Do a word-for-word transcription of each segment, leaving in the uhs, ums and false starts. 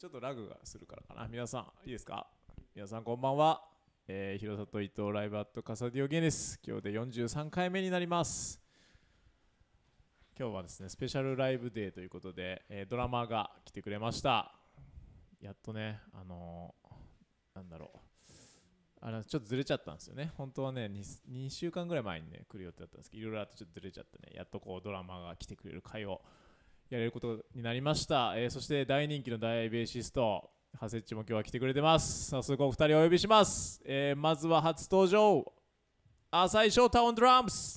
ちょっとラグがするからかな。皆さんいいですか？皆さんこんばんは。えー、広里伊藤ライブアットカサディオゲネス、今日でよんじゅうさんかいめになります。今日はですねスペシャルライブデーということで、えー、ドラマーが来てくれました。やっとね、あのー、なんだろう、あのちょっとずれちゃったんですよね。本当はね 2, にしゅうかんぐらい前にね来る予定だったんですけど、いろいろあってちょっとずれちゃってね、やっとこうドラマーが来てくれる回をやれることになりました。えー、そして大人気の大ベーシストハセッチも今日は来てくれてます。早速お二人お呼びします。えー、まずは初登場、浅井翔太オンドラムス。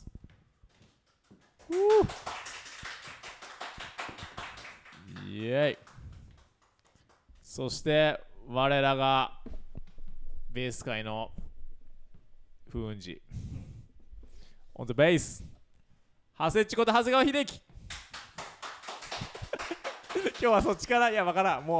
イエイ。そして我らがベース界の風雲児オンザベース、ハセッチこと長谷川秀樹。今日はそっちから、いやわからん、もう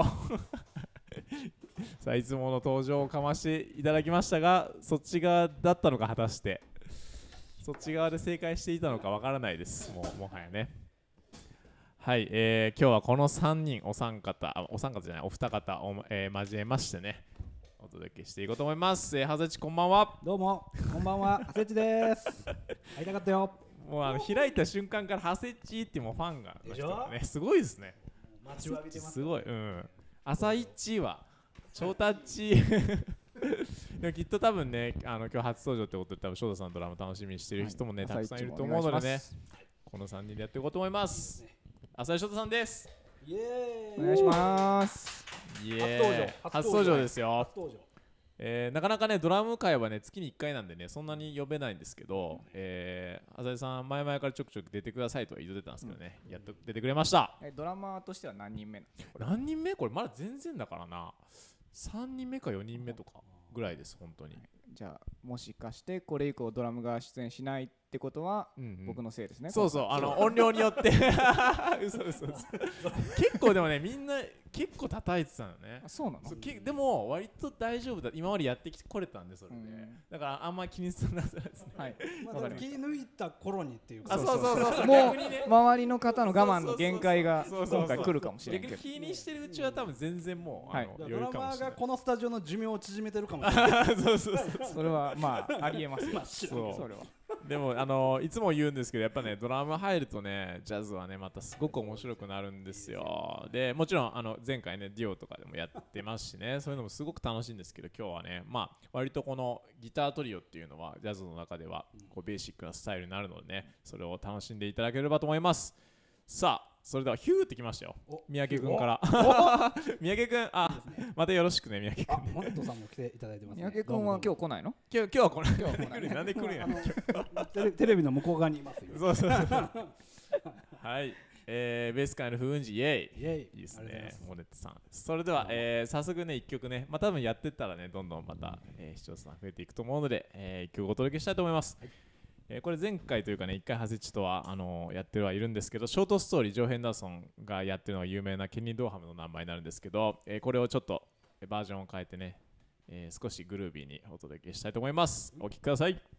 さあいつもの登場をかましていただきましたが、そっち側だったのか、果たしてそっち側で正解していたのかわからないです。もうもはやね。はい、えー、今日はこのさんにんお三方、あお三方じゃないお二方を、えー、交えましてねお届けしていこうと思います。えー、ハセチこんばんは。 どうもこんばんは、ハセチです。会いたかったよ。 もうあの開いた瞬間からハセチってもうファンがの人がね、すごいですね。 待ちわびてます。 すごい、うん。朝一は翔太っちでもきっと多分ね、あの今日初登場ってことで多分翔太さんのドラマ楽しみにしてる人もね、はい、たくさんいると思うのでね、このさんにんでやっていこうと思います。浅井翔太さんです。 イエーイ、 お願いします。 イエーイ、初登場ですよ。 初登場。 えー、なかなかねドラム会はね月にいっかいなんでねそんなに呼べないんですけど、えー、浅井さん前々からちょくちょく出てくださいとは言ってたんですけどね、うん、やっと出てくれました。 えドラマーとしては何人目なの？ 何人目？これまだ全然だからな。さんにんめかよにんめとかぐらいです、本当に。 じゃあもしかしてこれ以降ドラムが出演しないってことは、うんうん、僕のせいですね。 そうそう、あの音量によって嘘嘘嘘結構でもねみんな結構叩いてたのね。 あ、そうなの？ そうけでも割と大丈夫だ、今までやってきてこれたんで、それで、うん、だからあんまり気にするなさらですね。はい、 まあ、気抜いた頃にっていうか、 あ、そうそうそうそう、 もう、ね、周りの方の我慢の限界が今回来るかもしれないけど、 気にしてるうちは多分全然もう、 はい、あのドラマーがこのスタジオの寿命を縮めてるかもしれないそうそうそうそれはまあありえますよ。 そうそれはでもあのいつも言うんですけど、やっぱねドラム入るとねジャズはねまたすごく面白くなるんですよ。でもちろんあの前回ねデュオとかでもやってますしね、そういうのもすごく楽しいんですけど、今日はねまあ割とこのギタートリオっていうのはジャズの中ではこうベーシックなスタイルになるのでね、それを楽しんでいただければと思います。さあそれではヒューってきましたよ、三宅君から三宅君、あ、またよろしくね三宅君ね。 モットさんも来ていただいてますね。 三宅君は今日来ないの？ 今日今日は来ない。今日は来ない。なんで来るんやねん。 テレビの向こう側にいますよ。 そうそうそうはい、えー、ベース界の風雲児イエイ、 イエイ、 いいですね、モネットさん。それでは、えー、早速ねいっきょくね、まあ多分やってったらねどんどんまた、えー、視聴者さん増えていくと思うので、えー、いっきょくお届けしたいと思います。はい、えー、これ前回というかねいっかいハセチとはあのー、やってはいるんですけど、ショートストーリージョー・ヘンダーソンがやってるのが有名なケニー・ドーハムのナンバーになるんですけど、えー、これをちょっとバージョンを変えてね、えー、少しグルービーにお届けしたいと思います。お聴きください。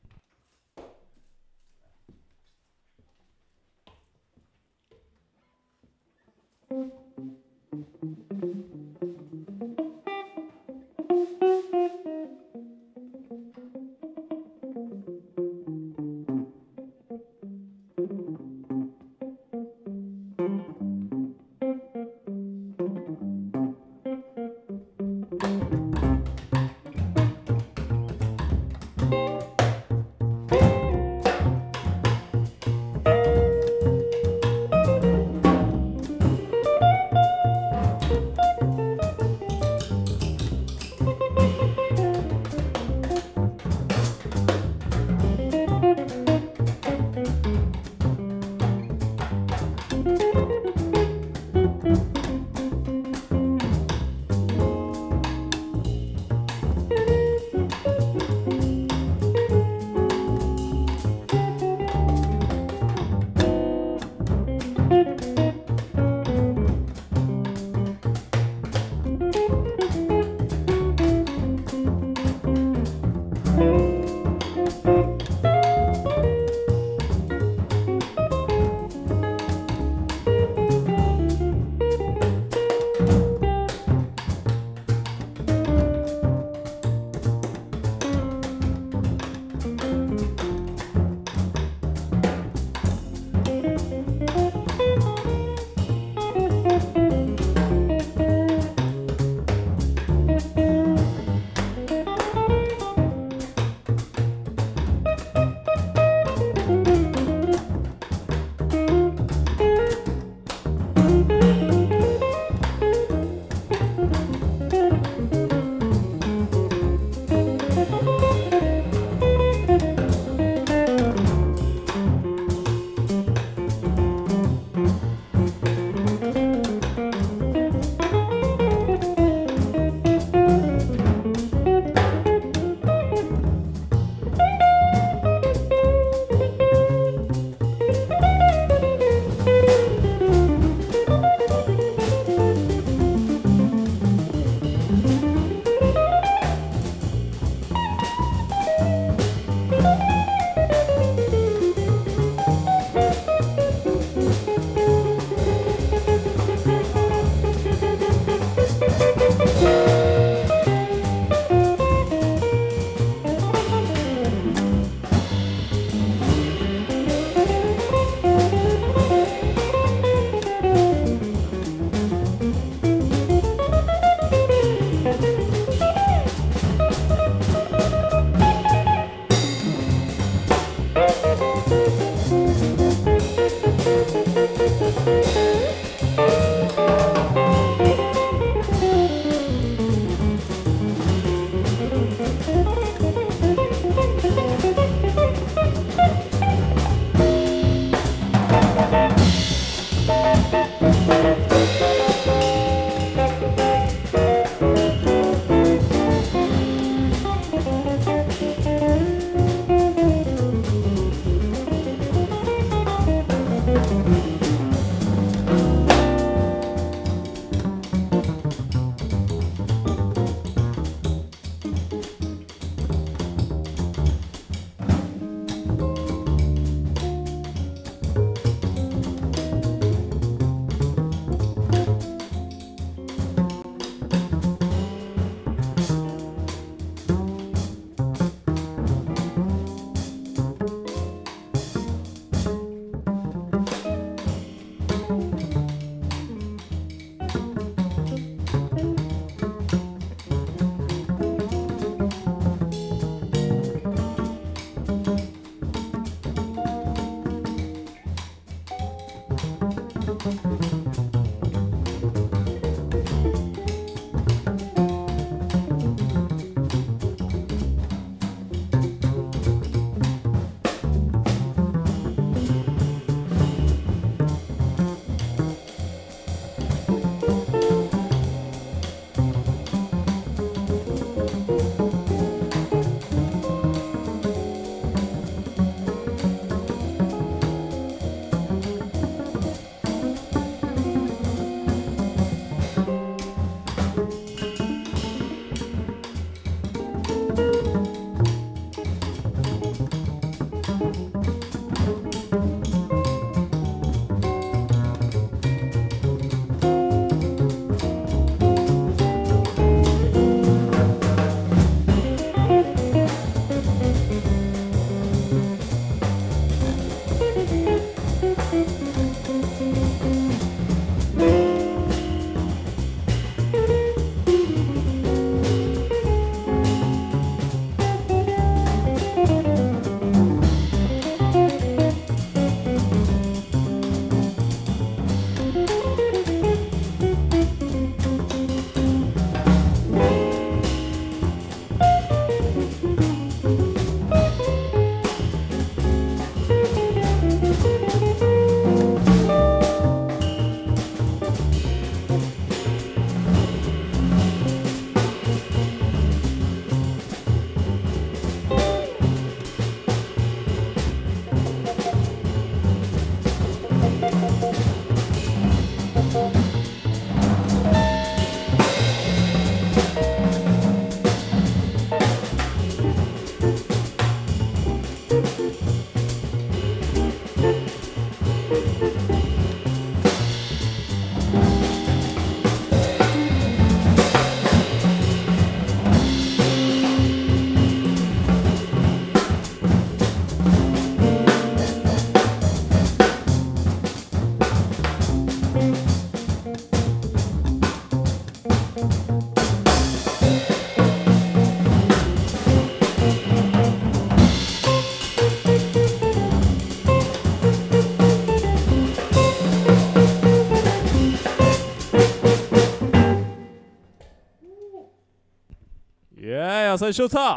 い浅井翔太、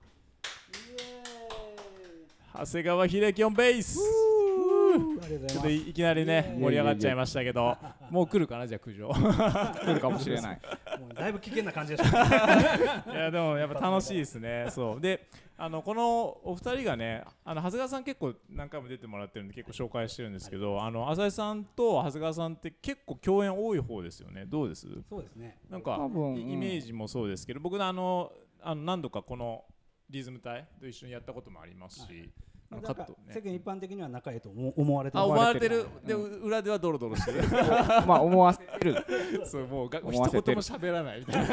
長谷川秀樹オンベース。ちょっといきなりね盛り上がっちゃいましたけど、もう来るかな、じゃあ苦情来るかもしれない。 もうだいぶ危険な感じでしたね。 いやでもやっぱ楽しいですね。そうで、あのこのお二人がね、あの長谷川さん結構何回も出てもらってるんで結構紹介してるんですけど、あの浅井さんと長谷川さんって結構共演多い方ですよね。どうです？ そうですね。 なんかイメージもそうですけど、僕のあのあの何度かこのリズム隊と一緒にやったこともありますし。 なんか世間一般的には仲いいと思われてる。 あ、思われてる。で裏ではドロドロしてる。 まあ思わせてる。 そう、もうが一言も喋らないみたいな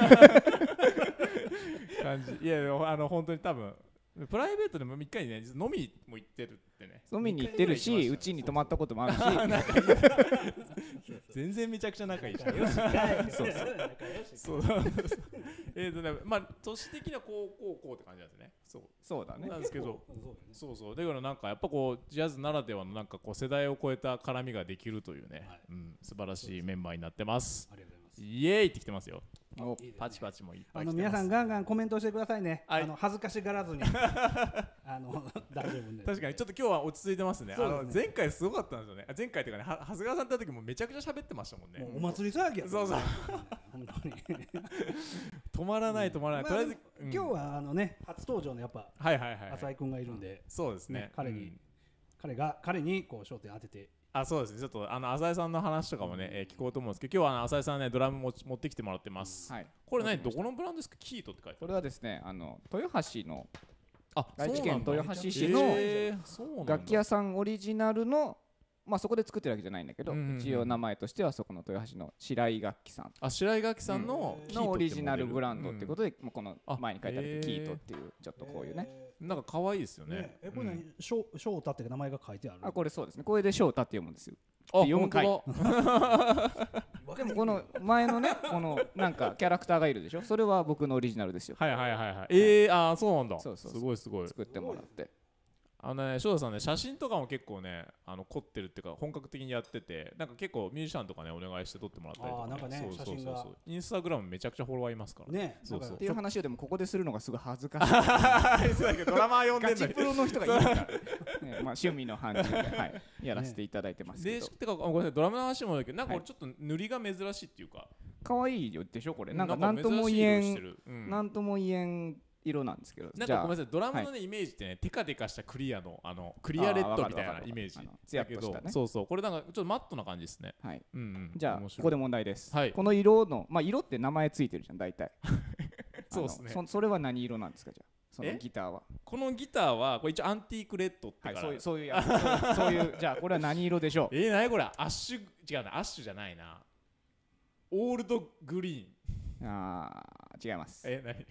感じ。いやあの本当に多分プライベートでもみっかにね飲みも行ってるってね。 飲みに行ってるし、うちに泊まったこともあるし。 全然めちゃくちゃ仲いいし。そうそう。えっとね、まあ年的にはこうこうこうって感じなんですね。そうそうだね。 なんですけど、そうそう。だからなんかやっぱこうジャズならではのなんかこう世代を超えた絡みができるというね、うん、素晴らしいメンバーになってます。 ありがとうございます。 イエーイってきてますよ。パチパチもいっぱい来てます。 あの皆さんガンガンコメントしてくださいね。あの恥ずかしがらずに。あの大丈夫で。 確かにちょっと今日は落ち着いてますね。あの前回すごかったんですよね。前回というかね、長谷川さんと時もめちゃくちゃ喋ってましたもんね。 お祭り騒ぎや。 そうそう。 本当に。 止まらない止まらない。とりあえず今日はあのね初登場のやっぱはいはいはい浅井君がいるんで。 そうですね。 彼に彼が彼にこう焦点当てて。 あ、そうですね。ちょっとあの浅井さんの話とかもね、えー、聞こうと思うんですけど、今日はあの浅井さんねドラムも持ってきてもらってます。はい。これ何どこのブランドですか？キートって書いてある。 これはですね、あの豊橋のあ愛知県豊橋市の楽器屋さんオリジナルの、まあそこで作ってるわけじゃないんだけど、一応名前としてはそこの豊橋の白井楽器さん。 あ、白井楽器さんののオリジナルブランドってことで、この前に書いてあるキートっていうちょっとこういうね。 なんか可愛いですよね。 え、これ何翔太って名前が書いてある？ あ、これそうですね。これで翔太って読むんですよ。読む回。でもこの前のね、このなんかキャラクターがいるでしょ。それは僕のオリジナルですよ。 はいはいはいはい。ええ、あ、そうなんだ。 そうそう。 すごいすごい。 作ってもらって。 あのね、翔太さんね、写真とかも結構ね、あの凝ってるっていうか本格的にやってて、なんか結構ミュージシャンとかねお願いして撮ってもらったりとか、ね、 あ、なんかね、 そうそうそうそう。インスタグラムめちゃくちゃフォロワーいますからね。 そうそう。 っていう話をでもここでするのがすごい恥ずかしい。 そうだけどドラマー呼んでんのに。 ガチプロの人がいるから。ね、まあ趣味の範疇で、はい、やらせていただいてますけど。 で、てかごめんなさい、ドラムの話もだけど、なんかこれちょっと塗りが珍しいっていうか。 可愛いでしょこれ。なんかなんとも言えん、なんとも言えん。色なんですけど、 なんかごめんなさい、ドラムのねイメージってね、テカテカしたクリアのあのクリアレッドみたいなイメージだけど、そうそう、これなんかちょっとマットな感じですね。はい。うん。 じゃあここで問題です。 はい。 この色の、まあ色って名前ついてるじゃん大体。 そうですね。 そそれは何色なんですかじゃあ。そのギターは。 このギターはこれ一応アンティークレッドってから。 そういうそういうやつ。そういうじゃあこれは何色でしょう。 え、何これ？アッシュ違うな、アッシュじゃないな。オールドグリーン。ああ違います。 え、何？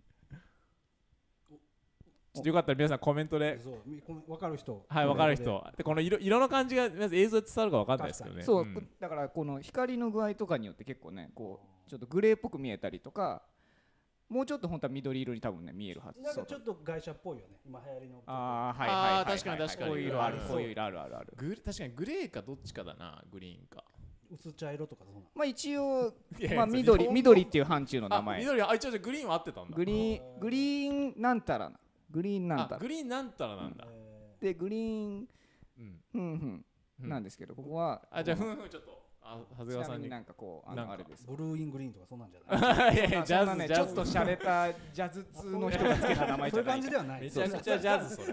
ちょっとよかったら皆さんコメントで分かる人、 はい、分かる人で、この 色, 色の感じがまず映像で伝わるか分かんないですけどね。 そう、うん、だからこの光の具合とかによって結構ねこうちょっとグレーっぽく見えたりとか、もうちょっと本当は緑色に多分ね見えるはず。 なんかちょっと外車っぽいよね今流行りの。 ああはいはいはい、 確かに確かに、 こういう色ある、こういう色あるあるある。 グ確かにグレーかどっちかだな、グリーンか薄茶色とかそうなの。 まあ一応まあ緑緑っていう範疇の名前。 緑、あ、一応グリーンは合ってたんだ。 グリーングリーンなんたらな。グリーンなんたら。 グリーンなんたらなんだ。 でグリーンふんふんなんですけど、ここはあ、じゃあふんふんちょっと長谷川さんになんかこうあのあれです。 ブルーイングリーンとかそうなんじゃない？ いやいやジャズね、ちょっと洒落たジャズ通の人がつけた名前じゃない。そういう感じではない。 めちゃくちゃジャズそれ。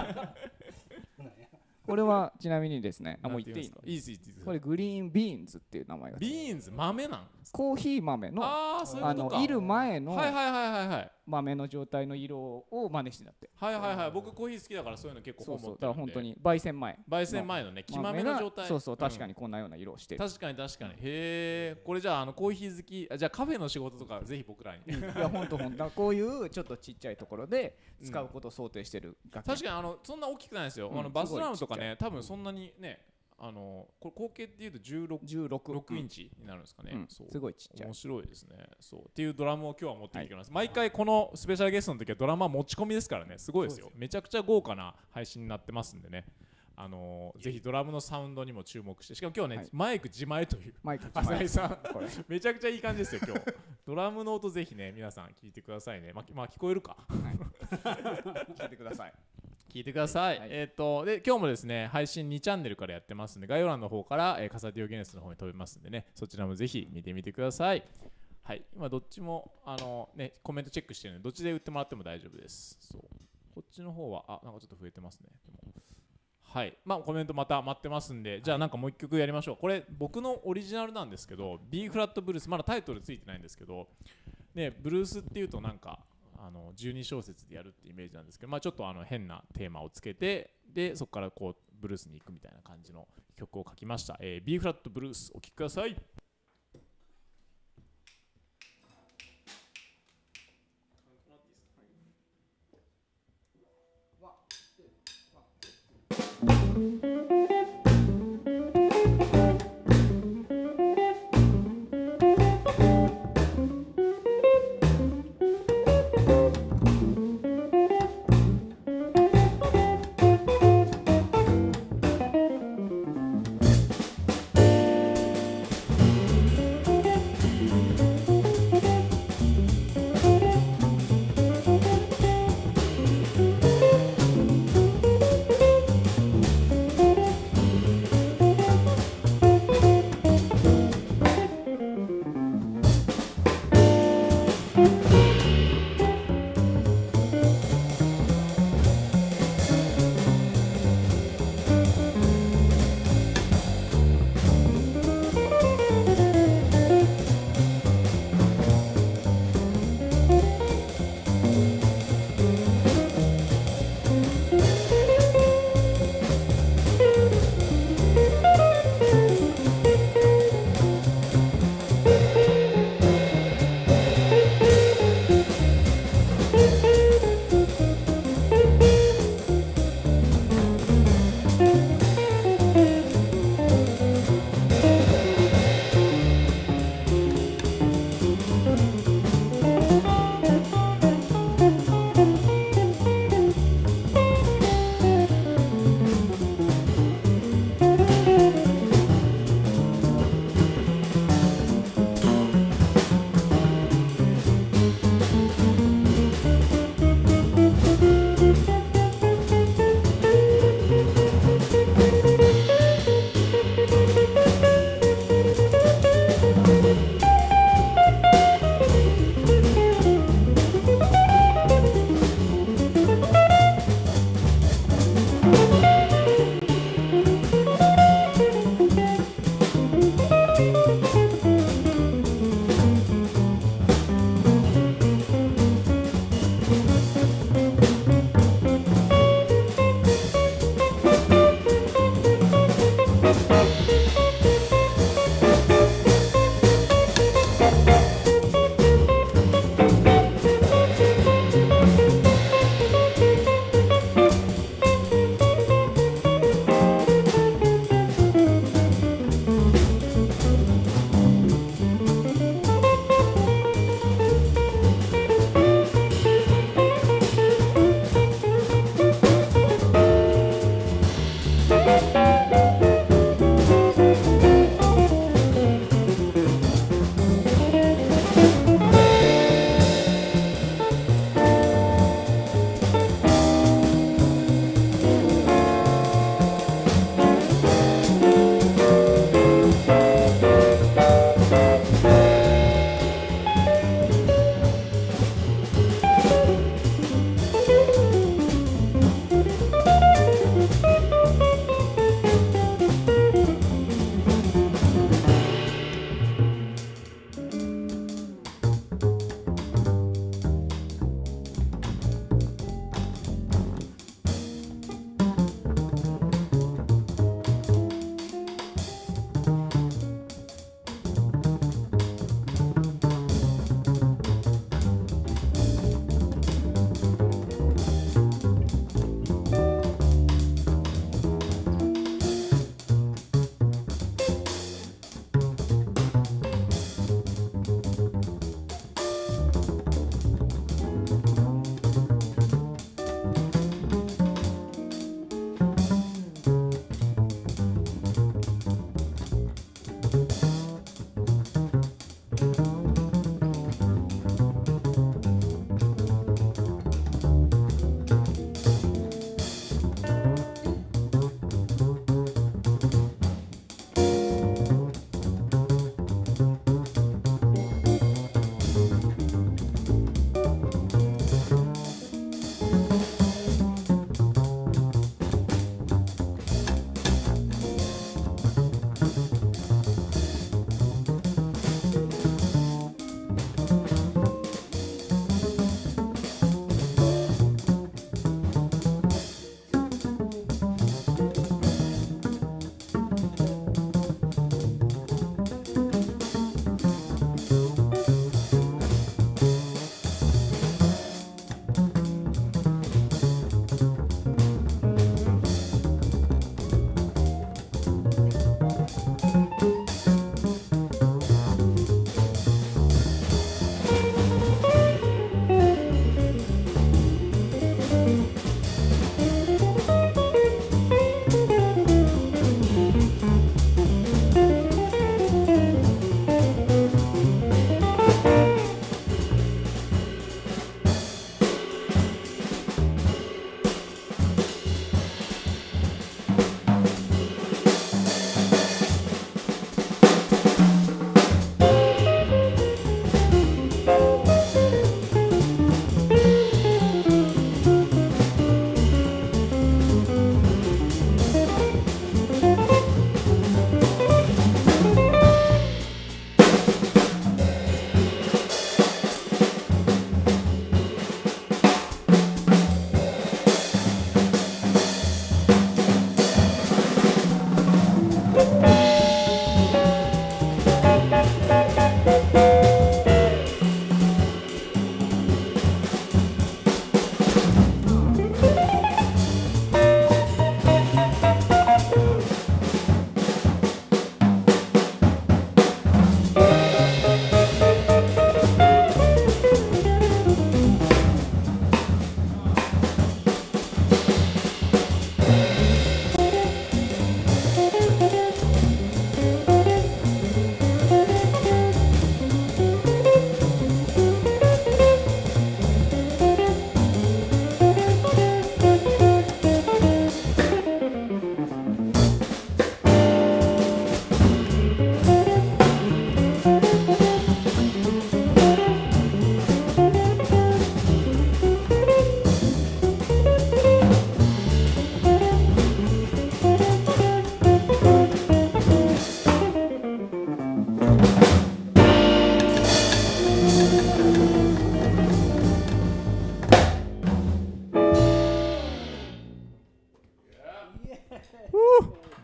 これはちなみにですね、あ、もう言っていいの？ いいですいいです。 これグリーンビーンズっていう名前が。 ビーンズ豆なん？ コーヒー豆のあのいる前のはいはいはいはいはい豆の状態の色を真似してだって。 はいはいはい。僕コーヒー好きだからそういうの結構思ってるんで。そうそう。だから本当に焙煎前。 焙煎前のね、木豆の状態。 そうそう、確かにこんなような色をしてる。 確かに確かに。へえ。これじゃああのコーヒー好き、じゃあカフェの仕事とかぜひ僕らに。 いや本当本当。こういうちょっとちっちゃいところで使うことを想定してる楽器。 確かにあのそんな大きくないですよ。あのバスドラムとかね、多分そんなにね。あのこれ合計っていうとじゅうろく、じゅうろくインチになるんですかね、うん、そうすごいちっちゃい。 面白いですね。そうっていうドラムを今日は持ってきてます、はい、毎回このスペシャルゲストの時はドラマ持ち込みですからね、すごいですよ。めちゃくちゃ豪華な配信になってますんでね、 あのー、ぜひドラムのサウンドにも注目して、しかも今日ね、はい、マイク自前というマイク浅井さんめちゃくちゃいい感じですよ今日ドラムの音ぜひね皆さん聞いてくださいね。まあ、まあ、聞こえるか、はい、 聞いてください聞いてください、はい、えっ、ー、とで今日もですね配信にチャンネルからやってますんで、概要欄の方から、えー、カサディオゲネスの方に飛べますんでね、そちらもぜひ見てみてください。はい、今どっちもあの、ね、コメントチェックしてるのでどっちで打ってもらっても大丈夫です。そうこっちの方はあなんかちょっと増えてますね。でもはい、まあコメントまた待ってますんで、じゃあなんかもう一曲やりましょう。これ僕のオリジナルなんですけど B フラットブルース、まだタイトルついてないんですけど、ね、ブルースっていうとなんかあのじゅうに小節でやるってイメージなんですけど、まあ、ちょっとあの変なテーマをつけて、でそこからこうブルースに行くみたいな感じの曲を書きました。えー、B フラットブルースお聴きください。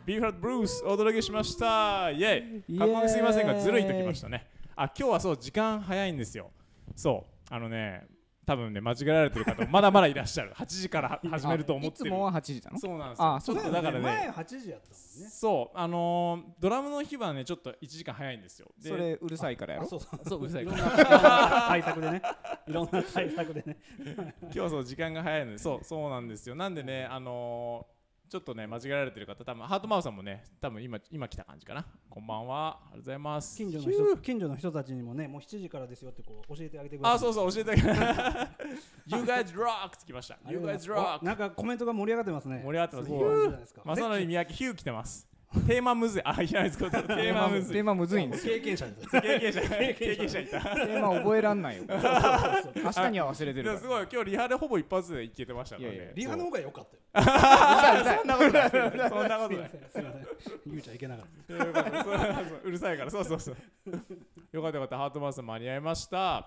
ビーフラットブルースお届けしました。イエイ。かっこよすぎませんがずるいときましたね。あ、今日はそう時間早いんですよ。そうあのね多分ね間違えられてる方まだまだいらっしゃる。はちじから始めると思ってる。 いつもははちじなの？ そうなんですよ。 あ、そうだよね。ちょっとだからね前はちじやったもんね。 そうあのー、ドラムの日はねちょっといちじかん早いんですよ。 それうるさいからやろ。 そうそうそううるさいから。 いろんな対策でね。いろんな対策でね。 今日はそう時間が早いのでそうそうなんですよ。なんでねあのーちょっとね間違えられてる方多分ハートマウスさんもね多分今今来た感じかな。こんばんはありがとうございます。 近所の人近所の人たちにもねもうしちじからですよってこう教えてあげてください。 あそうそう教えてあげてYou guys rock って来ました。You guys rock なんかコメントが盛り上がってますね。 盛り上がってます。まさのり宮城ヒュー来てます。テーマむずい。あ、いやですか。テーマむずい。 テーマむずいんですよ。 経験者です。 経験者。経験者いた。 テーマ覚えらんないよ。明日には忘れてる。 すごい今日リハでほぼ一発でいけてましたからね。 リハの方が良かったよ。 そんなことない。そんなことない。 すみません。ゆうちゃんいけなかった。 うるさいから。そうそうそう。よかったよかった。ハートマウス間に合いました。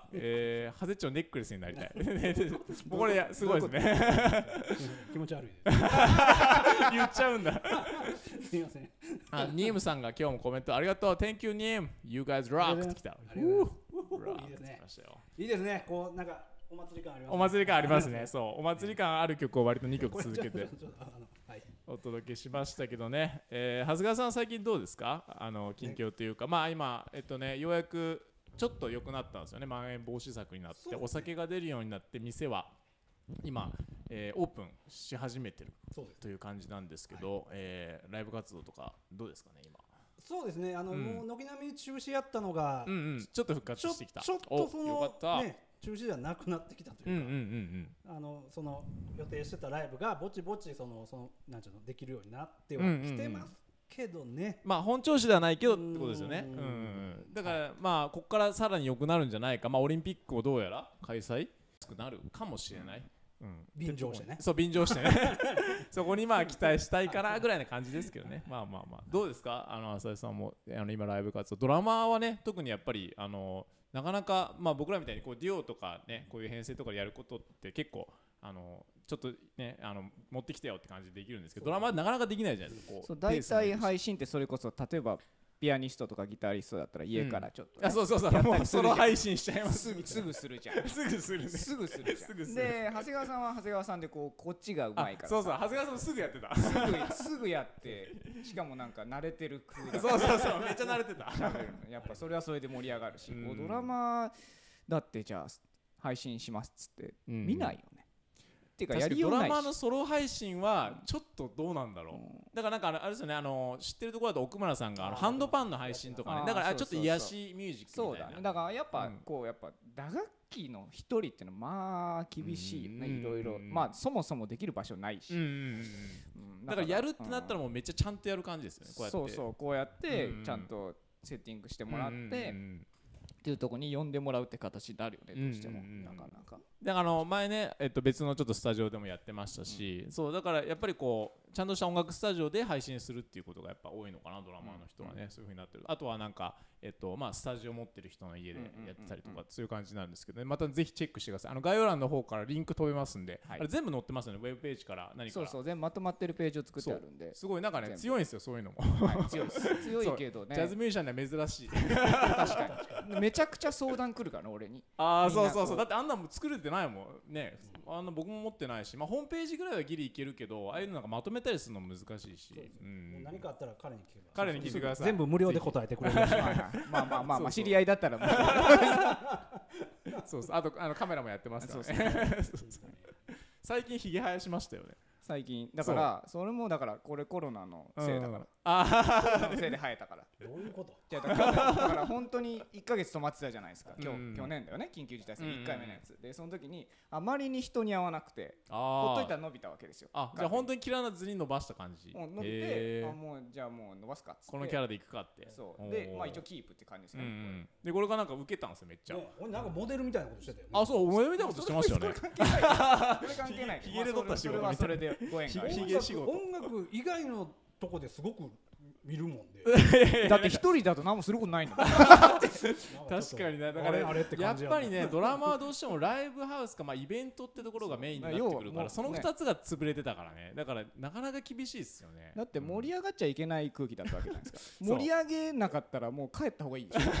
えー、ハゼッチョネックレスになりたい。もうこれすごいですね。 気持ち悪い。 言っちゃうんだ。 すみません。 あ、ニームさんが今日もコメントありがとう。Thank you ニーム。You guys rock ってきた。 いいですね。いいですね。こうなんかお祭り感あります。 お祭り感ありますね。そう、お祭り感ある曲を割とにきょく続けてお届けしましたけどね。えー、長谷川さん最近どうですか？あの近況というか、まあ今えっとねようやくちょっと良くなったんですよね。まん延防止策になってお酒が出るようになって店は今、えー、オープンし始めてるという感じなんですけど、はいえー、ライブ活動とかどうですかね今。 そうですねあの、うん、もう軒並み中止やったのが、 うんうん、ちょっと復活してきた。 ちょっとそのね中止じゃなくなってきたというか、あのその予定してたライブがぼちぼちそのそのなんちゅうのできるようになってはきてますけどね。うんうんうん、 まあ本調子ではないけどってことですよね。うんうんうん、だから、はい、まあここからさらに良くなるんじゃないか。まあオリンピックをどうやら開催なるかもしれない。うん、 便乗してね。 そう便乗してね。そこにまあ期待したいかなぐらいな感じですけどね。まあまあまあどうですかあの浅井さんもあの今ライブ活動ドラマーはね特にやっぱりあのなかなかまあ僕らみたいにこうデュオとかねこういう編成とかでやることって結構あのちょっとねあの持ってきてよって感じでできるんですけどドラマはなかなかできないじゃないですか。こうそう大体配信ってそれこそ例えばピアニストとかギタリストだったら家からちょっと、ねうん、あそうそうそうもうソロ配信しちゃいますすぐすぐするじゃんすぐするねすぐするじゃんで長谷川さんは長谷川さんでこうこっちがうまいからそうそう長谷川さんすぐやってたすぐすぐやってしかもなんか慣れてる空そうそうそうめっちゃ慣れてたやっぱそれはそれで盛り上がるし、うん、ドラマだってじゃあ配信しますっつって見ないよね、うんてかやりようないしドラマのソロ配信はちょっとどうなんだろう、うん、だからなんかあれですよねあの知ってるところだと奥村さんがあのハンドパンの配信とかねだからちょっと癒しミュージックみたいなそうだねだからやっぱこうやっぱ打楽器の一人っていうのはまあ厳しいよねいろいろまあそもそもできる場所ないしだからやるってなったらもうめっちゃちゃんとやる感じですよねこうやってそうそうこうやってちゃんとセッティングしてもらってっていうところに呼んでもらうって形になるよねどうしてもなかなかであの前ね、えっと、別のちょっとスタジオでもやってましたし、うん、そうだからやっぱりこうちゃんとした音楽スタジオで配信するっていうことがやっぱ多いのかなドラマーの人はね、うん、そういう風になってるあとはなんか、えっとまあ、スタジオ持ってる人の家でやってたりとかそういう感じなんですけど、ね、またぜひチェックしてくださいあの概要欄の方からリンク飛べますんで、はい、あれ全部載ってますよねウェブページから何からそうそう全部まとまってるページを作ってあるんですごいなんかね強いんですよそういうのも、 はい、強いです強いけどねジャズミュージシャンには珍しい確かにめちゃくちゃ相談来るからね俺にああそうそうそうだってあんなも作れてないもんねあの僕も持ってないし、まあ、ホームページぐらいはギリいけるけどああいうのなんかまとめたりするの難しいし、 うん、何かあったら彼に聞けば彼に聞いてください全部無料で答えてくれるしまあまあまあまあ知り合いだったらそうそうあとあのカメラもやってますからね最近ひげ生やしましたよね最近だからそれもだからこれコロナのせいだから、うん、 ああのせいで生えたからどういうことだからだから本当にいっかげつ止まってたじゃないですか今日、うん、去年だよね緊急事態宣言いっかいめのやつでその時にあまりに人に会わなくてほっといたら伸びたわけですよあじゃあ本当に切らずに伸ばした感じもう伸びてあもうじゃあもう伸ばすかっつってこのキャラでいくかってそうでまあ一応キープって感じですね、うん、 でこれがなんか受けたんですよめっちゃ、 ね、俺なんかモデルみたいなことしてたよねあそうモデルみたいなことしてましたよねそれ関係ないひげで撮った仕事それはそれでご縁があり音楽以外のとこですごく見るもんでだって一人だと何もすることないんだもん確かにね、だからあれあれってやっ感じやぱりねドラマはどうしてもライブハウスか、まあ、イベントってところがメインになってくるから、そのふたつが潰れてたからね、だからなかなか厳しいですよね。 だって盛り上がっちゃいけない空気だったわけじゃないですか。盛り上げなかったらもう帰った方がいいでしょ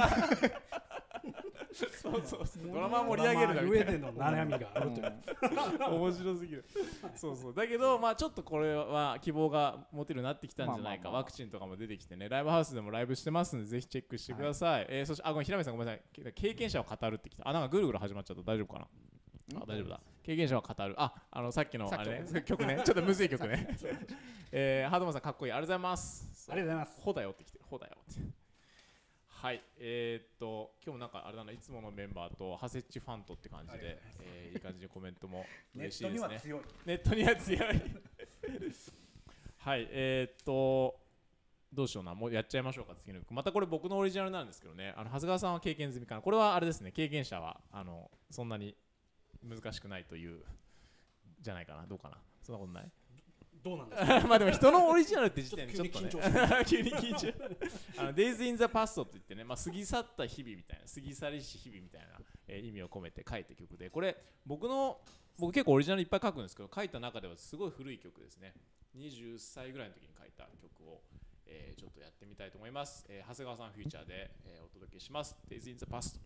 そうそうそう、ドラマ盛り上げるだみたいな上での悩みがあるという、 面白すぎるそうそう、だけどまあちょっとこれは希望が持てるようになってきたんじゃないか、ワクチンとかも出てきてね、ライブハウスでもライブしてますんでぜひチェックしてください、はい、えー、そしてあごめん平見さんごめんなさい、経験者を語るってきた、あなんかぐるぐる始まっちゃった、大丈夫かな、あ大丈夫だ、経験者を語る、ああのさっきのあれね曲ね、ちょっとむずい曲ねえー、ハードマンさんかっこいい、ありがとうございます、 ありがとうございます、 ほだよってきてる、ほだよってはい、えー、っと今日もなんかあれだな、いつものメンバーとハセッチファントって感じで、はい、えー、いい感じでコメントも嬉しいですね。ネットには強い。ネットには強い。はい、えー、っとどうしような、もうやっちゃいましょうか次の曲。またこれ僕のオリジナルなんですけどね、あの長谷川さんは経験済みかな。これはあれですね、経験者はあのそんなに難しくないというじゃないかな、どうかな。そんなことない。 どうなんですかまあでも人のオリジナルって時点でちょっとね急に緊張してあの Days in the Past って言ってね、まあ、過ぎ去った日々みたいな、過ぎ去りし日々みたいな、えー、意味を込めて書いた曲で、これ僕の僕結構オリジナルいっぱい書くんですけど、書いた中ではすごい古い曲ですね。にじゅっさいぐらいの時に書いた曲を、えー、ちょっとやってみたいと思います、えー、長谷川さんフューチャーで、えー、お届けします Days in the Past。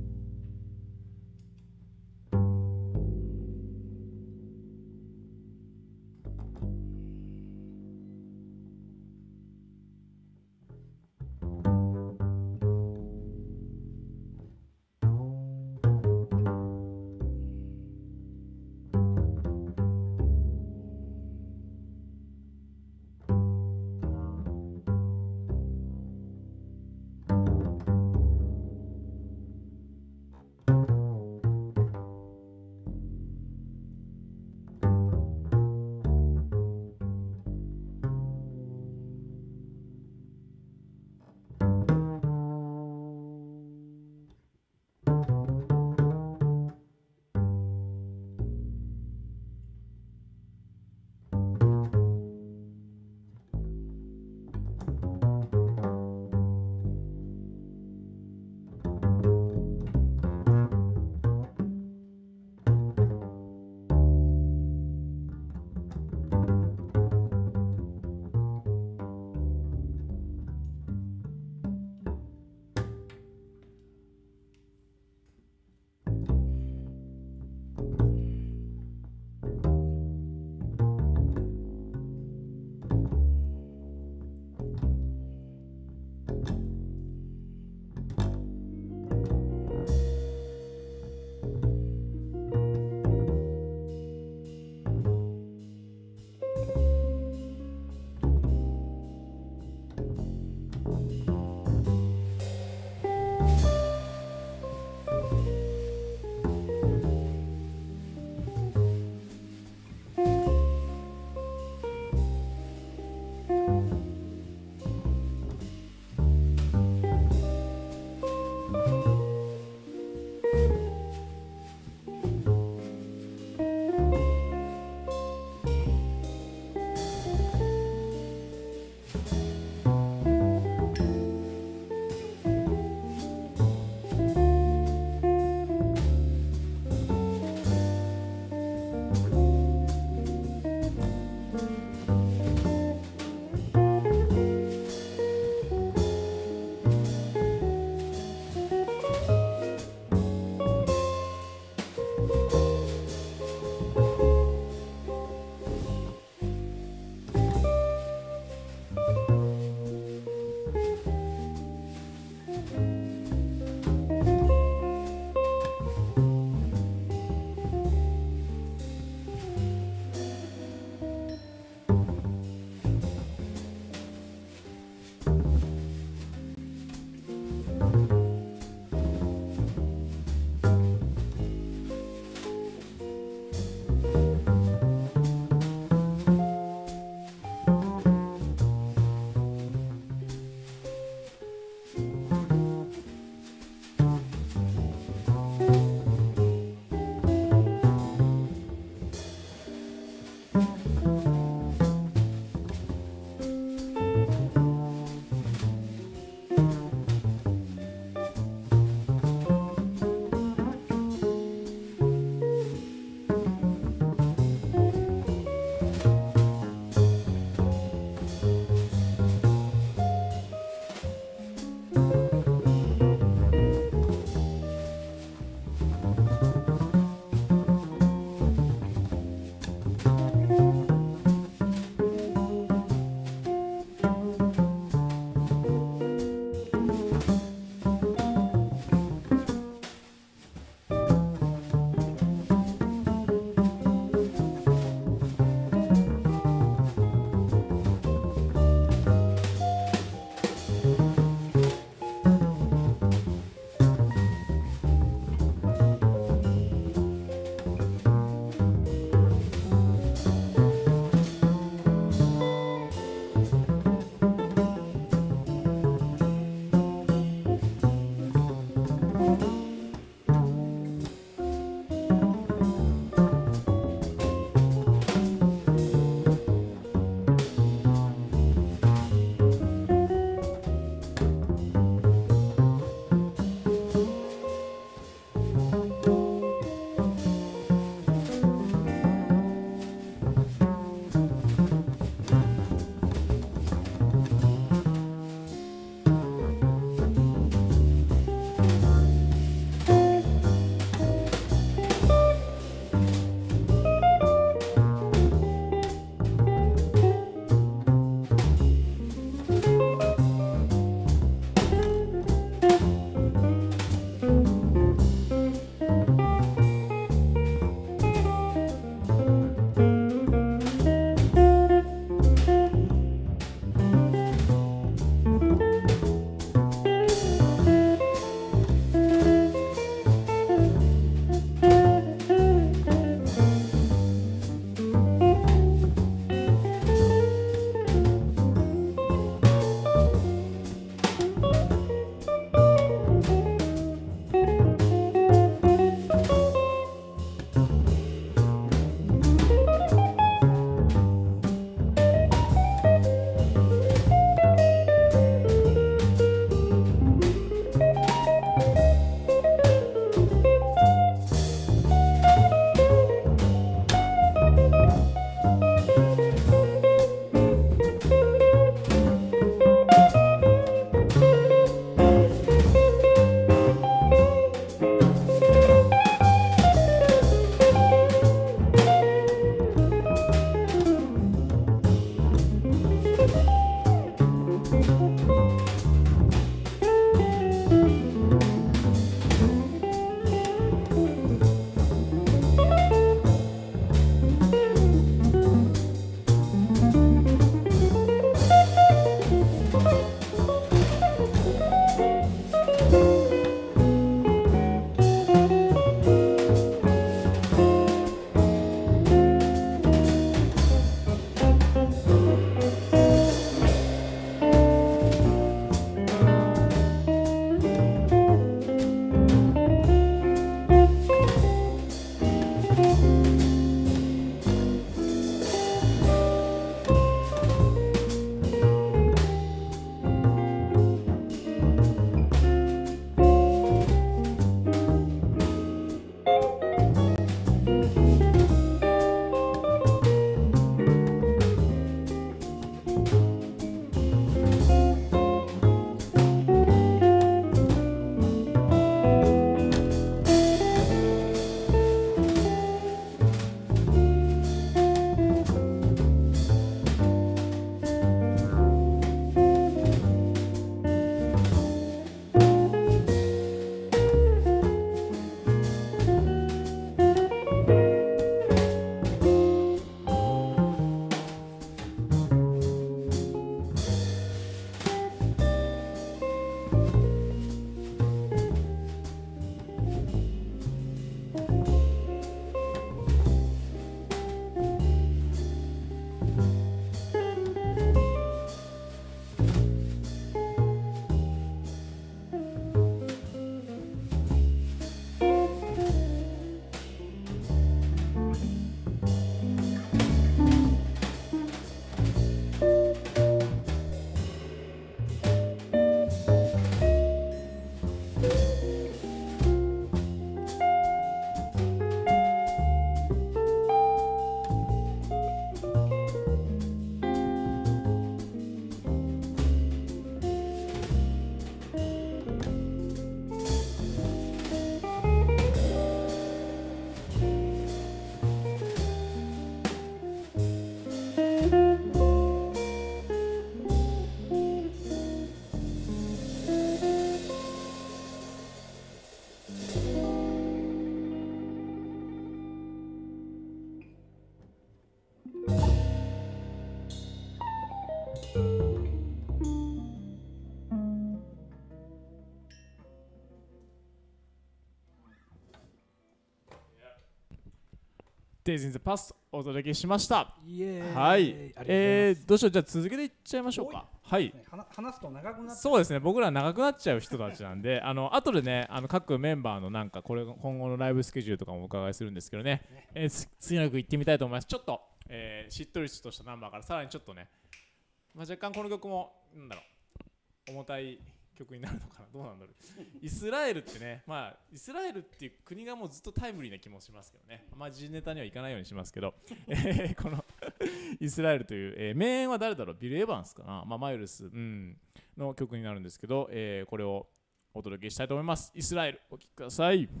Days in the Past お届けしました。 イエーイ。 はい。えー、どうしよう、じゃあ続けていっちゃいましょうか。はい。 話すと長くなっちゃう。 そうですね、僕ら長くなっちゃう人たちなんで、あの後でね、あの各メンバーのなんかこれ今後のライブスケジュールとかもお伺いするんですけどね、ねえー、次の曲行ってみたいと思います。ちょっと、えー、しっとりとしたナンバーからさらにちょっとね、まあ、若干この曲もなんだろう、重たい曲になるのかな、どうなんだろう。イスラエルってね、まあイスラエルっていう国がもうずっとタイムリーな気もしますけどね、まあ時ネタにはいかないようにしますけど、えー、このイスラエルという、えー、名演は誰だろう、ビル・エヴァンスかな、まあ、マイルス、うん、の曲になるんですけど、えー、これをお届けしたいと思います。イスラエル、お聴きください。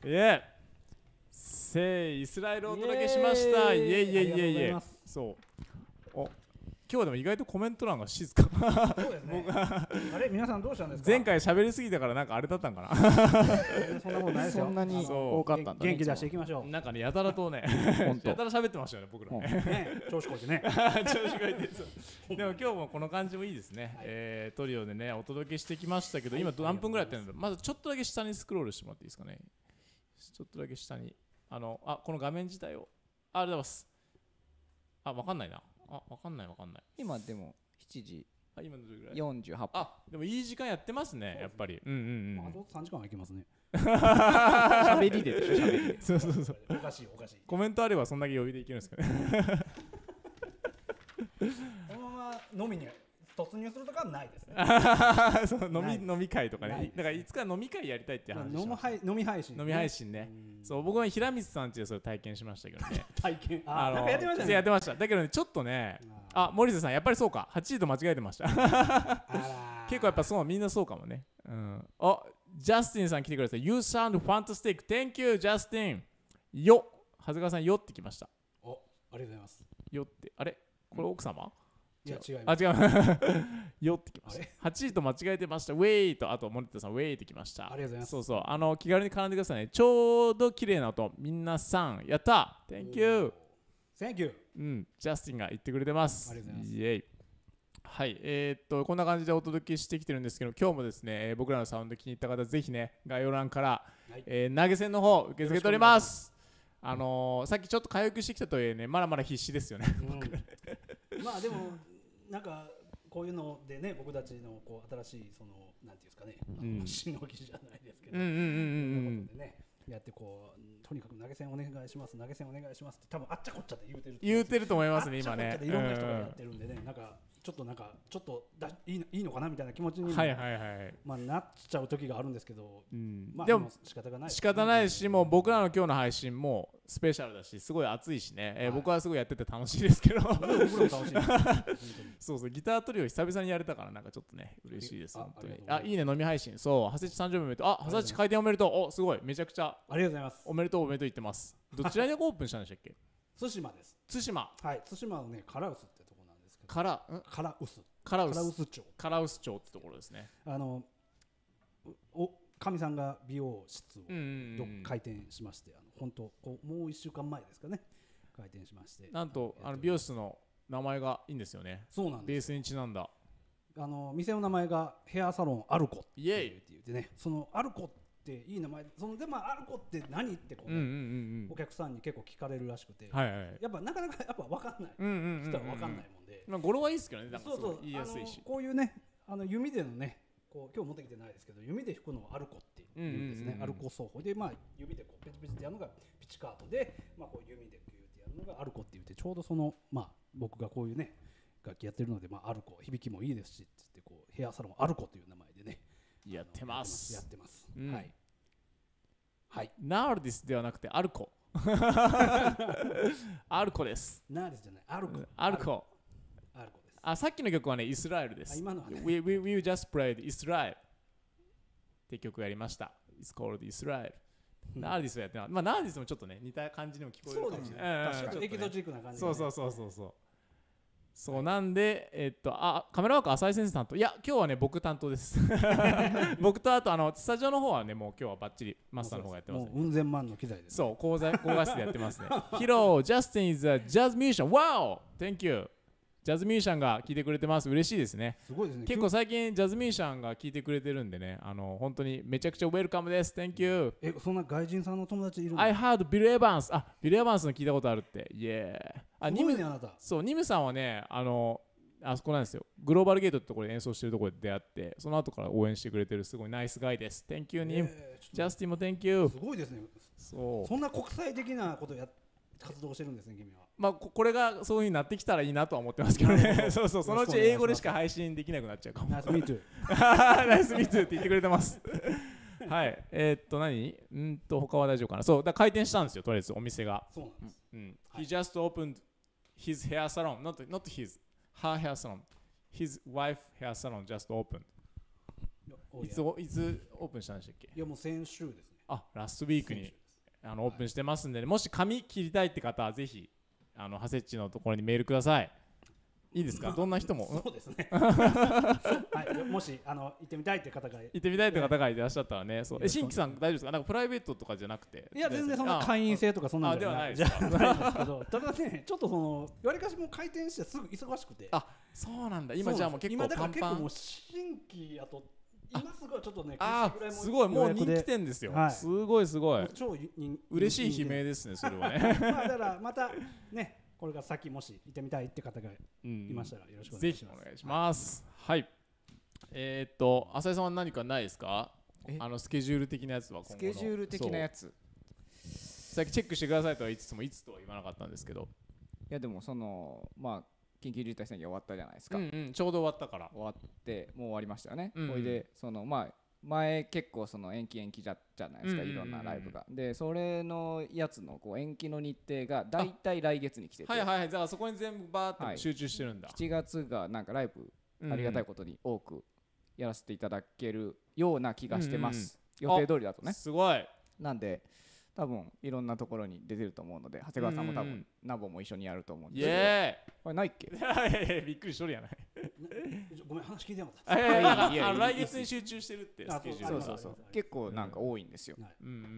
イエーせイイスラエルをお届けしましたイエイイエイイエイイエイそうお今日でも意外とコメント欄が静かそうですねあれ皆さんどうしたんですか前回喋りすぎたからなんかあれだったんかなそんなことないですよそんなに多かったんだね元気出していきましょうなんかねやたらとねやたら喋ってましたよね僕らねね調子こいてね調子こいてでも今日もこの感じもいいですね、はいえー、トリオでねお届けしてきましたけど今何分ぐらいやってるのまずちょっとだけ下にスクロールしてもらっていいですかねちょっとだけ下にあのあこの画面自体をあありがとうございますあわかんないなあ、わかんないわかんない今でもしちじあ今のどれぐらいよんじゅうはっぷんあでもいい時間やってますねやっぱりうんうんうん、 まあ、あとさんじかんはいけますね喋りででしょ喋りでそうそうそうおかしいおかしいコメントあればそんだけ余裕でいけるんですかねこのまま飲みに突入するとかはないですねそう飲み飲み会とかねだからいつか飲み会やりたいって話飲むはい飲み配信、 ね、飲み配信ねそう僕は平光さんちでそれ体験しましたけどね体験あのなんかやってましたねやってましただけどねちょっとねあ森瀬さんやっぱりそうかはちじと間違えてました結構やっぱそうみんなそうかもねうんあジャスティンさん来てください You sound fantastic Thank you ジャスティンよ長谷川さんよってきましたおありがとうございますよってあれこれ奥様いや違いますあ違うよってきましたはちじと間違えてましたウェイとあと森田さんウェイってきましたありがとうございますそうそうあの気軽に絡んでくださいねちょうど綺麗な音皆さんやった Thank you Thank you うんジャスティンが言ってくれてますありがとうございますイエイはいえー、っとこんな感じでお届けしてきてるんですけど今日もですね、えー、僕らのサウンド気に入った方ぜひね概要欄から、はいえー、投げ銭の方受け付けておりますあのー、さっきちょっと回復してきたとはいえねまだまだ必死ですよね、 うん、まあでもなんかこういうのでね僕たちのこう新しいそのなんていうんですかね、うん、しのぎじゃないですけど、うんうんうんうん、ねやってこうとにかく投げ銭お願いします投げ銭お願いしますって多分あっちゃこっちゃで言うてる言うてると思いますね今ねあっちゃこっちゃでいろんな人がやってるんでね、うん、なんかちょっとなんかちょっとだいいいいのかなみたいな気持ちにはいはいはいまあなっちゃう時があるんですけど、 うん、 まあでも仕方がない仕方ないしもう僕らの今日の配信もスペシャルだしすごい熱いしね、えーはい、僕はすごいやってて楽しいですけど僕らも楽しいそうそうギタートリオ久々にやれたからなんかちょっとね嬉しいです本当にあいいね飲み配信そうはせち誕生日おめでとうあはせち開店おめでとうおすごいめちゃくちゃありがとうございますおめでとうおめでとう言ってますどちらでオープンしたんでしたっけ対馬です対馬はい対馬のね唐臼ってとこなんですけどから唐臼唐臼町唐臼町ってところですねあのおかみさんが美容室を開店しまして、あの本当こうもういっしゅうかんまえですかね開店しましてなんとあの美容室の名前がいいんですよねそうなんですベースにちなんだあの店の名前がヘアサロンアルコってイエイって言ってねそのアルコっていい名前そのでもアルコって何ってこう、ねうんうんうん、お客さんに結構聞かれるらしくて、はいはい、やっぱなかなかやっぱ分かんない人は分かんないもんで、 まあ、語呂はいいですけどねなんかすごい言いやすいしこういうねあの弓でのねこう今日持ってきてないですけど弓で弾くのをアルコっていうんですね、うんうんうん、アルコ奏法で、まあ、指でこうペチペチってやるのがピチカートで、まあ、こう弓でギューってやるのがアルコって言ってちょうどその、まあ、僕がこういうね楽器やってるので、まあ、アルコ響きもいいですしって言ってこうヘアサロンアルコという名前でねやってますやってます、うん、はい、はい、 ナールディスではなくてアルコアルコですナールディスじゃないアルコ、うん、 アルコアルコですあさっきの曲はねイスラエルです。 今のはね we, we, we just played Israel って曲やりました。It's called Israel、うん、ナーディスをやってなまあナーディスもちょっとね似た感じにも聞こえるかもしれない。 そうですね、確かにエキゾチックな感じ、 ね、そうそうそうそうそうそうなんで、えっと、あカメラワーク浅井先生担当いや今日はね僕担当です僕とあとあのスタジオの方はねもう今日はバッチリマスターの方がやってます、ね、 もううん千万の機材です、ね、 そう高座高画質でやってますねHello Justin is a jazz musician Wow Thank youジャズミュージシャンが聞いてくれてます嬉しいですねすごいですね結構最近ジャズミュージシャンが聞いてくれてるんでねあの本当にめちゃくちゃウェルカムです Thank you えそんな外人さんの友達いるの I heard Bill Evans あビル・エヴァンスの聞いたことあるってイエーあニムあなたそうニムさんはねあのあそこなんですよグローバルゲートってところで演奏してるところで出会ってその後から応援してくれてるすごいナイスガイです Thank you ニムジャスティンも Thank you すごいですねそうそんな国際的なことや活動してるんですね君はまあこれがそういう風になってきたらいいなとは思ってますけどねそうそうそのうち英語でしか配信できなくなっちゃうかもナイスミートゥーナイスミートゥーって言ってくれてますはいえー、っと何うんと他は大丈夫かなそうだ開店したんですよとりあえずお店がそうなんです、 うん、He just opened his hair salon not, not his her hair salon his wife hair salon just opened いついつオープンしたんでしたっけいやもう先週ですねあラストウィークにあのオープンしてますんで、ね、もし髪切りたいって方はぜひあのハセッチのところにメールください。いいですか、どんな人も。 そうですねはい、もしあの行ってみたいって方が行ってみたいって方がいらっしゃったらね、そうえ新規さん大丈夫ですか、なんかプライベートとかじゃなくて。 いや全然そんな会員制とかそんなんじゃないじゃないですけど、ただねちょっとそのわりかしも開店してすぐ忙しくて。 あそうなんだ、今じゃあもう結構パンパン。 今だから結構もう新規あと今すごいちょっとね、 あーすごいもう人気店ですよ、はい、すごいすごい超嬉しい悲鳴ですねそれはねまあだからまたねこれが先もし行ってみたいって方がいましたらよろしくお願いします。 ぜひお願いします。はい、はい、えー、っと浅井さんは何かないですか、あのスケジュール的なやつは今後の。 スケジュール的なやつさっきチェックしてくださいとは言いつつもいつとは言わなかったんですけど。 いやでもそのまあ緊急事態宣言終わったじゃないですか、 うんうん、ちょうど終わったから終わってもう終わりましたよね。 うんうん、 それでそのまあ前結構その延期延期じゃじゃないですか、いろんなライブが。でそれのやつのこう延期の日程がだいたい来月に来てて、 はいはいはい、だからそこに全部バーッと集中してるんだ、 はい、しちがつがなんかライブありがたいことに多くやらせていただけるような気がしてます、うんうん、予定通りだとね。 すごい。 なんで多分いろんなところに出てると思うので、長谷川さんも多分ナボも一緒にやると思うんですけど、 イエーイこれないっけびっくりしとるやないごめん話聞いてなかった。 いやいやいや来月に集中してるってスケジュール。 そうそうそう結構なんか多いんですよ、 うんうんうん、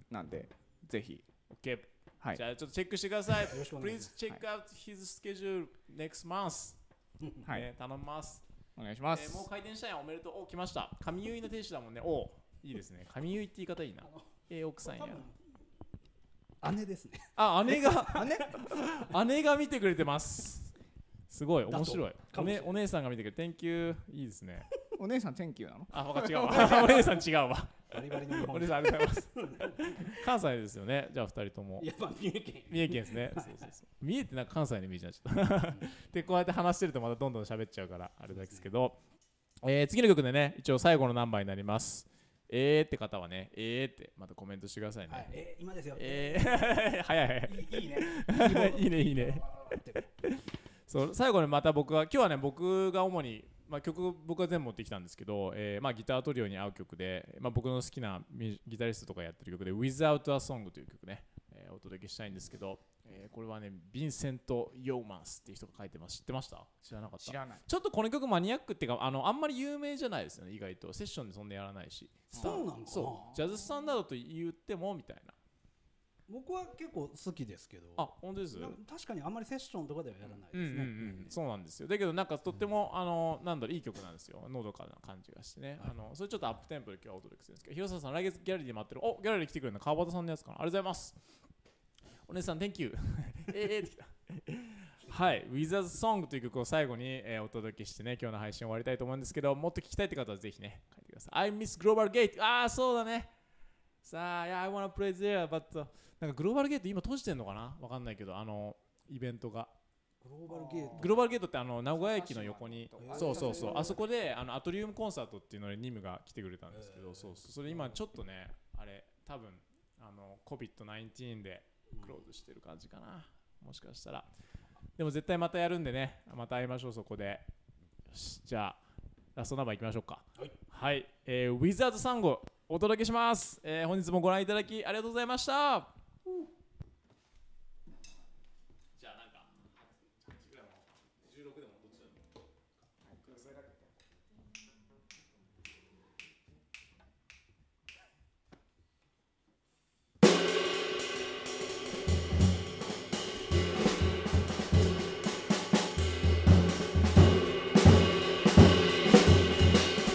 なんでぜひ OK、はい、じゃあちょっとチェックしてください。 Please check out his schedule next month はい、ね、頼みます。 お願いします、 えー、もう開店したんや、おめでとう。お来ました、上結の亭主だもんね。おいいですね、上結って言い方いいな。えー、奥さんや姉ですね。 あ、姉が姉姉が見てくれてます。すごい面白い。お, ね、お姉さんが見てくれて Thank you いいですね。 お姉さん Thank you なの？ あ、わか違うわお姉さん違うわバリバリの日本お姉さんありがとうございます関西ですよね、じゃあふたりとも。 いや、まあ、三重県三重県ですねそうそうそう三重ってなんか関西のイメージになっちゃったでこうやって話してるとまたどんどん喋っちゃうからあれですけど、えー、次の曲でね一応最後のナンバーになります。えーって方はね、えーってまたコメントしてくださいね。 はい、えー、今ですよ。 えー、早い早い。 いいね。 いいねいいね。そう最後にまた僕は今日はね僕が主にまあ曲僕は全部持ってきたんですけど、えー、まあギタートリオに合う曲で、まあ僕の好きなギタリストとかやってる曲で Without a Song という曲ね、えー、お届けしたいんですけど、えー、これはねヴィンセント・ヨーマンスっていう人が書いてます。知ってました？知らなかった？ 知らない。 ちょっとこの曲マニアックっていうかあのあんまり有名じゃないですよね。意外とセッションでそんなやらないし。 そうなのかな。 そうジャズスタンダードと言ってもみたいな。 僕は結構好きですけど。 あ、本当です。 確かにあんまりセッションとかではやらないですね。 うんうんうん、そうなんですよ。だけどなんかとっても、うん、あのなんだろういい曲なんですよ。のどかな感じがしてね。はい、あのそれちょっとアップテンポで今日はお届けするんですけど、広沢さん来月ギャラリーで待ってる。お、ギャラリー来てくれるの川端さんのやつかな。ありがとうございます。お姉さん Thank you ええってきたはい With a Song という曲を最後に、えー、お届けしてね今日の配信終わりたいと思うんですけど、もっと聞きたいって方はぜひね書いてください。 I miss Global Gate。 ああそうだね。さあ、yeah, I wanna play there but、uh, なんかグローバルゲート今閉じてんのかなわかんないけど、あのイベントがグローバルゲートグローバルゲートってあの名古屋駅の横に、そうそうそう、あそこであのアトリウムコンサートっていうのでニムが来てくれたんですけど、そうそう、それ今ちょっとねあれ多分あの コビッドナインティーン でクローズしてる感じかな、もしかしたら。でも絶対またやるんでね、また会いましょうそこで。よし、じゃあラストナンバーいきましょうか。はい、はい、えー、Wizard サンゴお届けします、えー、本日もご覧いただきありがとうございました。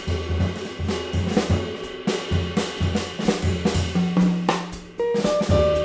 「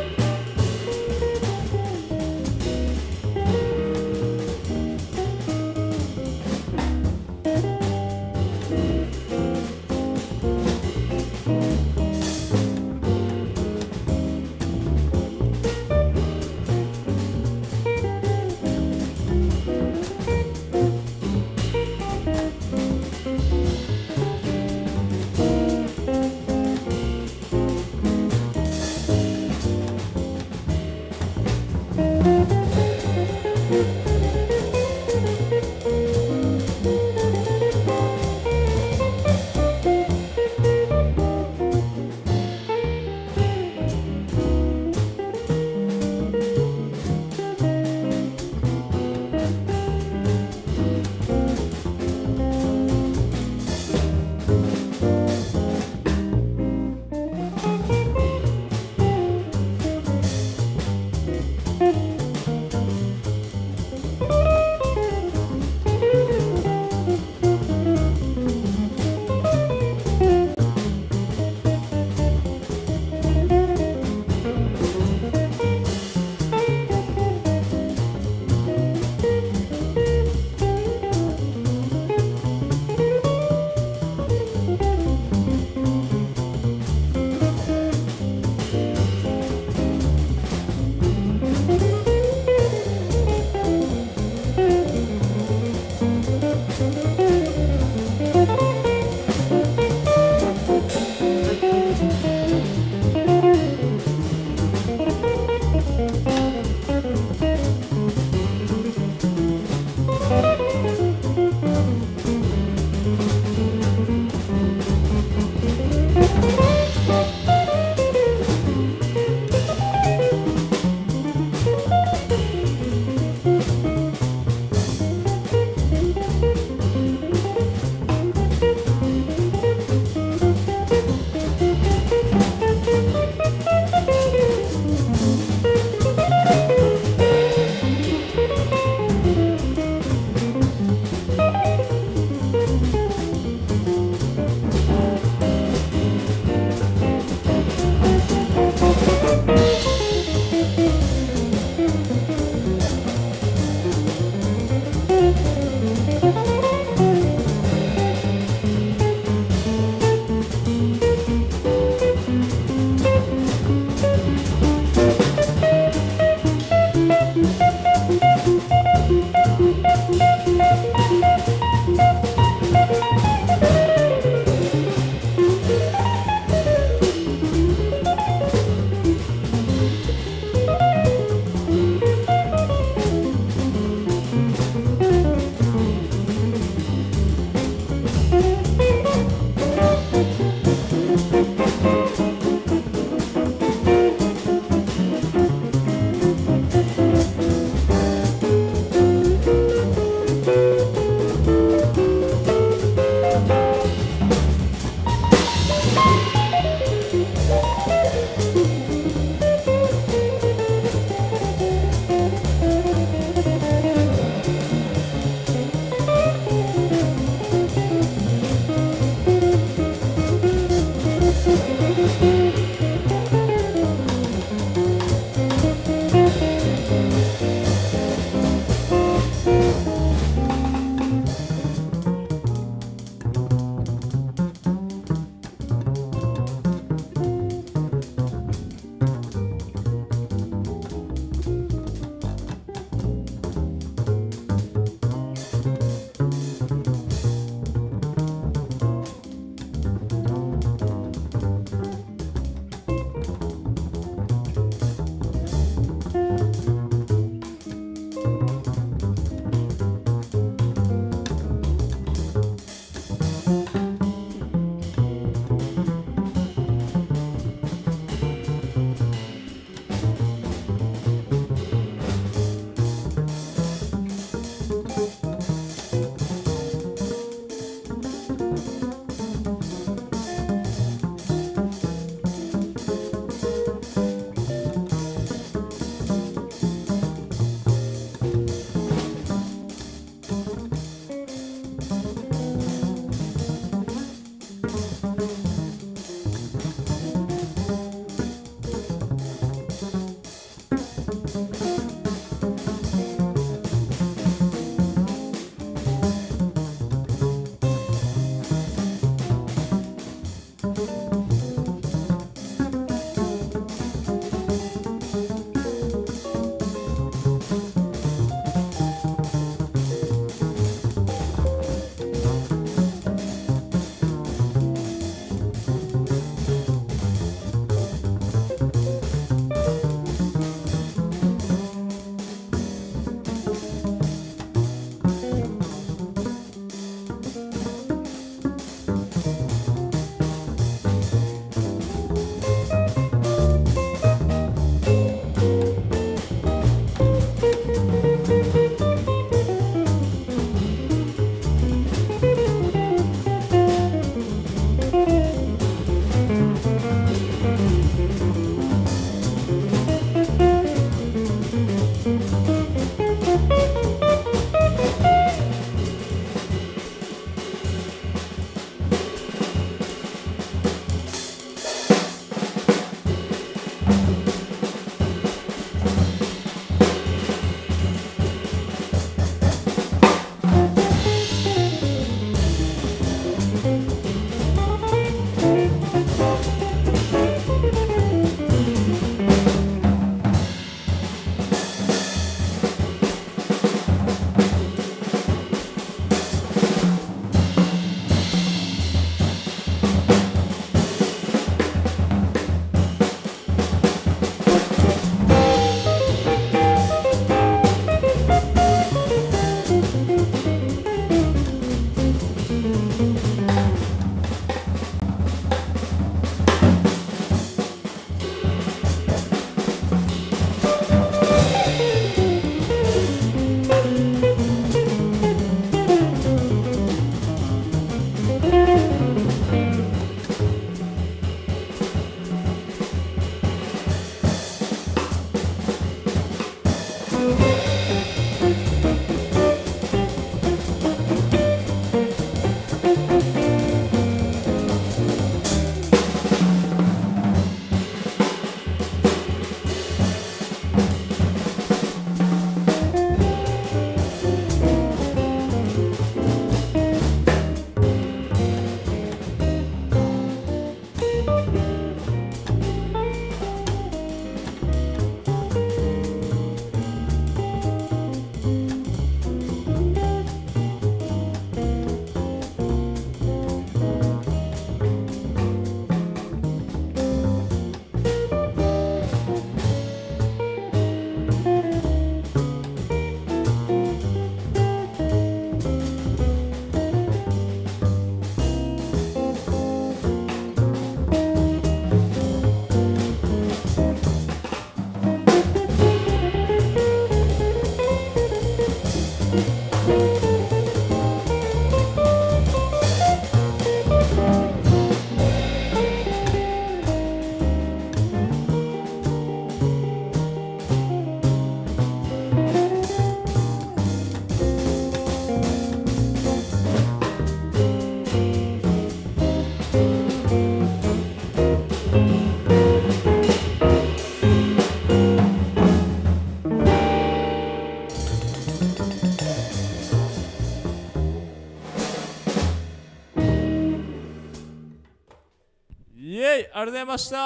ありがとうございました。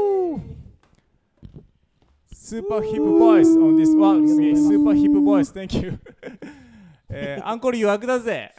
スーパーヒップボイス on this one すげえスーパーヒップボイス thank you えー、アンコール予約だぜ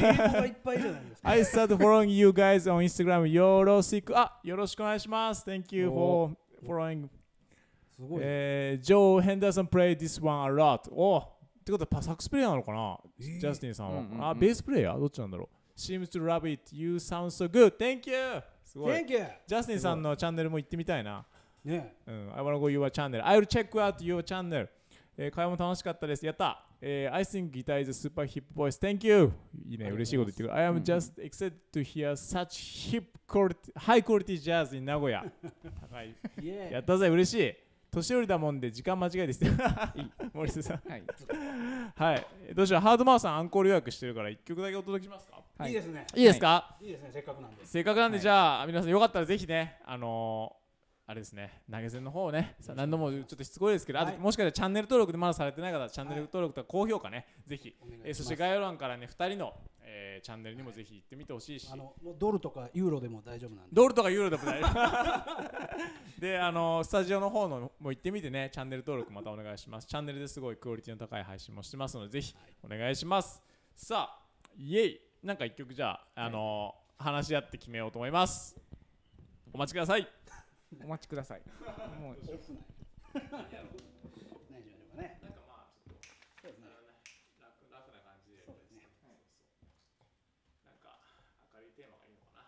I start following you guys on Instagram よろしくあよろしくお願いします Thank you for following すごい、 えー、Joe Henderson play this one a lot おってことはサックスプレイヤーなのかな、えー、ジャスティンさんは、うんうんうん、あベースプレイヤーどっちなんだろう Seems to love it you sound so good Thank you すごい Thank you ジャスティンさんのチャンネルも行ってみたいなね、 うん、I wanna go your channel I'll check out your channel えー、会話も楽しかったです。やった。えー、I think guitar is a super hip voice. Thank you. いいね、嬉しいこと言ってくる。I am just excited to hear such hip quality, high quality jazz in 名古屋。高い。やったぜ、嬉しい。年寄りだもんで時間間違いです。森瀬さん。はい。はい。どうしよう、ハードマウスさんアンコール予約してるからいっきょくだけお届けしますか。 はい、いいですね。 いいですか。 いいですね、せっかくなんで。 せっかくなんで、じゃあ皆さんよかったらぜひね、あのー。あれですね、投げ銭の方をね、何度もちょっとしつこいですけど、はい、あともしかしたらチャンネル登録でまだされてない方、チャンネル登録とか高評価ね、ぜひ、えー、そして概要欄からね、ふたりの、えー、チャンネルにもぜひ行ってみてほしいし、 あのもうドルとかユーロでも大丈夫なんで、 ドルとかユーロでも大丈夫で、あのスタジオの方のも行ってみてね、チャンネル登録またお願いします。チャンネルですごいクオリティの高い配信もしてますので、ぜひお願いします。はい、さあ、イエイ、なんか一曲じゃあ、あのー、話し合って決めようと思います。お待ちください。 お待ちください。もうオフない。何しましょうかね。なんかまあちょっとそうですね。楽楽な感じで。そうですね。 なんか明るいテーマがいいのかな。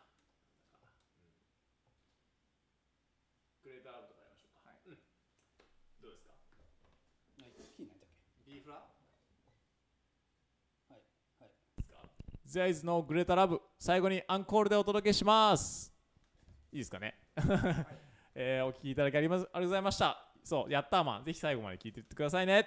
グレーターラブとかやりましょうか。はい。うん。どうですか。 はい。キーなんだっけ。 B フラ。はいはい。 ですか。There is no greater love。最後にアンコールでお届けします。いいですかね。えー、お聞きいただきありがとうございました。そう、やったーマン、ぜひ最後まで聞いていってくださいね。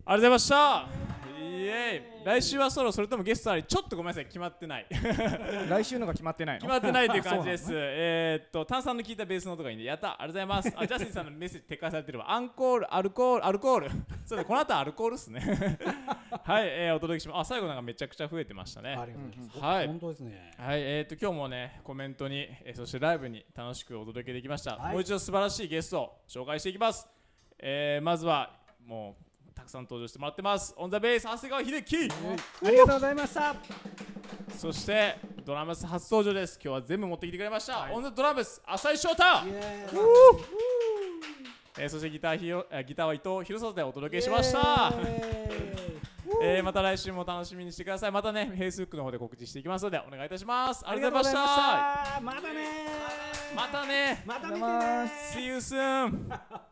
ありがとうございました。イエーイ。来週はソロ、それともゲストあり、ちょっとごめんなさい、決まってない。 来週のが決まってないの？ 決まってないという感じです。えーっと、炭酸の効いたベースの音がいいんで、やった、ありがとうございます。あ、ジャスティンさんのメッセージ撤回されてるわ。アンコール、アルコール、アルコール。そうだ、この後アルコールっすね。はい、えー、お届けします。あ、最後なんかめちゃくちゃ増えてましたね。 ありがとうございます。 はい、 本当ですね。 はい、えーっと、今日もね、コメントに、えー、そしてライブに楽しくお届けできました。 はい、 もう一度素晴らしいゲストを紹介していきます。えー、まずは、もう、たくさん登場してもらってます。オンザベース長谷川秀樹、 ありがとうございました。 そしてドラムス初登場です。今日は全部持ってきてくれました、はい、オンザドラムス浅井翔太、えー、そしてギターひよギターは伊藤博里でお届けしました。えー、また来週も楽しみにしてください。またね Facebook の方で告知していきますのでお願いいたします。ありがとうございました。 またねまたねまた見てね。 See you soon